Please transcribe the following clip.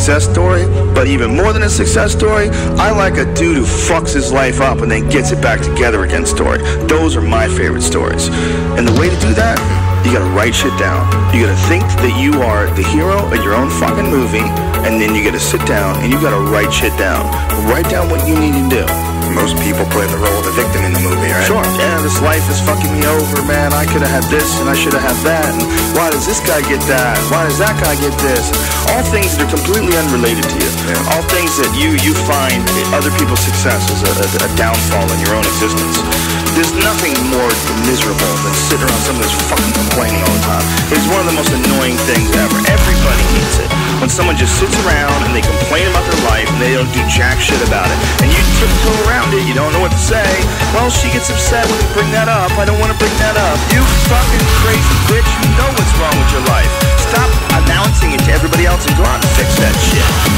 success story, but even more than a success story, I like a dude who fucks his life up and then gets it back together again story. Those are my favorite stories. And the way to do that, you gotta write shit down. You gotta think that you are the hero in your own fucking movie, and then you gotta sit down and you gotta write shit down. Write down what you need to do. Most people play the role of the victim in the movie, right? Sure. Yeah, this life is fucking me over, man. I could have had this and I should have had that. And why does this guy get that? Why does that guy get this? All things that are completely unrelated to you. Yeah. All things that you find other people's success is a downfall in your own existence. There's nothing more miserable than sitting around someone that's fucking complaining all the time. It's one of the most annoying things ever. Everybody hates it. When someone just sits around and they complain about their life and they don't do jack shit about it. And you tiptoe around it, you don't know what to say. Well, she gets upset when you bring that up. I don't want to bring that up. You fucking crazy bitch, you know what's wrong with your life. Stop announcing it to everybody else and go out and fix that shit.